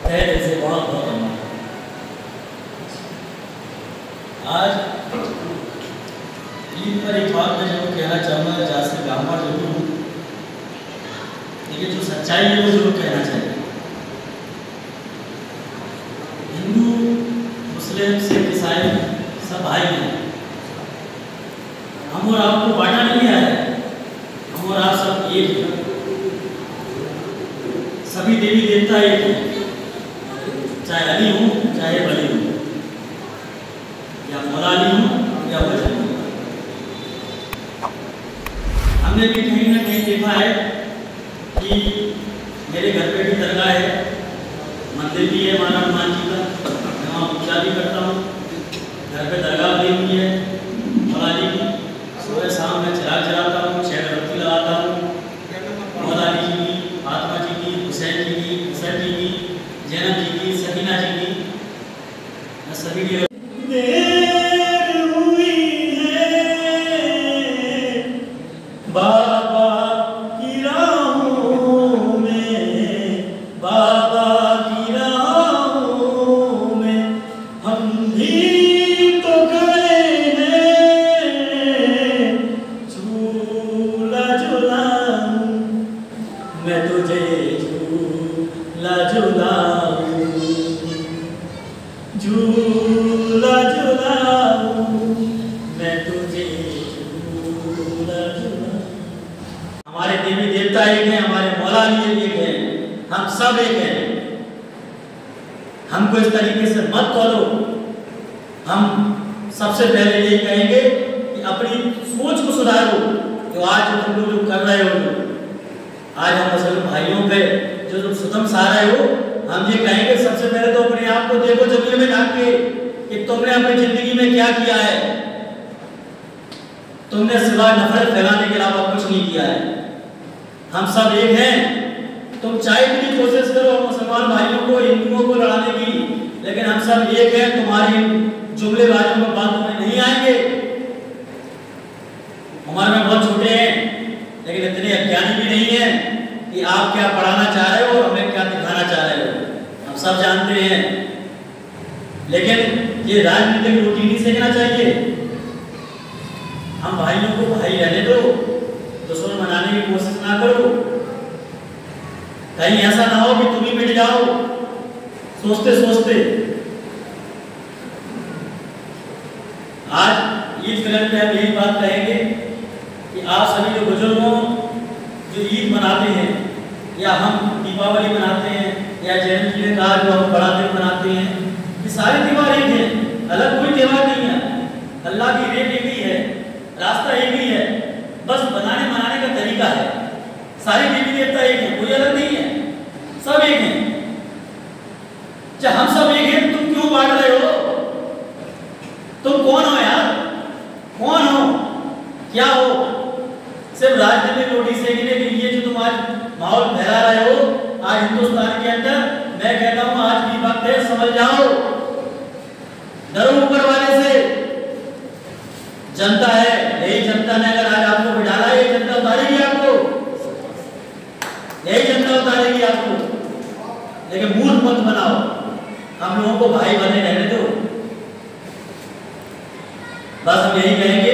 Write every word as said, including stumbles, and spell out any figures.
तहे दिल से बहुत बहुत धन्यवाद। आज ईद पर एक बात मैं जरूर कहना चाहूँगा, जहाँ से गाँव जरूर हूँ, लेकिन जो सच्चाई है वो जरूर कहना चाहिए। हिंदू, मुस्लिम, सिख, ईसाई सब भाई हैं। हम और आपको बांटा नहीं आया है, हम और आप सब एक हैं। सभी देवी देवता एक हैं, चाहे अली हूँ चाहे बली हूँ, या मौला अली हूँ या वजन हूँ। हमने भी कहीं ना कहीं देखा है कि मेरे घर पे भी दरगाह है, मंदिर भी है माना हनुमान जी का, मैं वहाँ पूजा भी करता हूँ। घर पे दरगाह भी हुई है मौला अली की, सुबह शाम में चिराग जलाता हूँ, छह अगरबत्ती लगाता हूँ। मौला अली जी की, फातिमा जी की, हुसैन जी की, हसन जी की, जैनब जी की, सकीना जी की, मैं सभी की देर हुई है बाबा की राहों में, बाबा की राहों में हम भी तो गए हैं, झूला झूलाऊं मैं तुझे, झूला झूलाऊं, झूला झूलाऊं मैं तुझे, झूला झूलाऊं। हमारे देवी देवता एक हैं, हमारे मौला अली एक हैं, हम सब एक हैं। हमको इस तरीके से मत करो। हम सबसे पहले ये कहेंगे कि अपनी सोच को सुधारो। जो आज तुम लोग जो कर रहे हो, आज हम मुसलमान भाइयों पे जो तुम सुतम सहा रहे हो, हम ये कहेंगे सबसे पहले तो अपने आप को देखो जमीन में झांक के कि तुमने अपनी जिंदगी में क्या किया है। तुमने सिवाय नफरत फैलाने के अलावा कुछ नहीं किया है। हम सब एक हैं। तुम चाहे भी कोशिश करो मुसलमान भाइयों को, हिंदुओं को लड़ाने की, लेकिन हम सब एक हैं। तुम्हारी जुमलेबाजों में बातों में नहीं आएंगे। उम्र में बहुत छोटे हैं, लेकिन इतने अज्ञानी भी नहीं हैं कि आप क्या पढ़ाना चाह रहे हो और हमें क्या दिखाना चाह रहे हो। हम सब जानते हैं, लेकिन ये राजनीतिक रोटी नहीं सेकना चाहिए। हम भाइयों को भाई रहने दो, दुश्मन बनाने की कोशिश ना करो। कहीं ऐसा ना हो कि तुम ही मिट जाओ सोचते सोचते। आज ईद मिलन पे हम यही बात कहेंगे कि आप सभी जो बुजुर्गों जो ईद मनाते हैं, या हम दीपावली मनाते हैं, या जैन जी ने कहा जो हम बड़ा दिन मनाते हैं, ये सारे त्यौहार एक हैं, अलग कोई त्यौहार नहीं है। अल्लाह की रेट एक ही है, रास्ता एक ही है, बस बनाने मनाने का तरीका है। सारे देवी देवता एक हैं, कोई अलग नहीं है, सब एक हैं। जब हम सब एक हैं, तुम क्यों बांट रहे हो? तुम कौन हो यार? कौन हो? क्या हो? सिर्फ राजनीतिक रोटी सेकने के लिए जो तुम आज माहौल फैला रहे हो आज हिंदुस्तान के अंदर, मैं कहता हूं आज भी वक्त है, समझ जाओ। डरो ऊपर वाले से। जनता है, यही जनता ने अगर आज आपको बिठाना है, ये जनता उतारेगी आपको, यही जनता उतारेगी आपको। लेकिन मूर्ख मत बनाओ, हम लोगों को भाई बने रहने दो। बस हम यही कहेंगे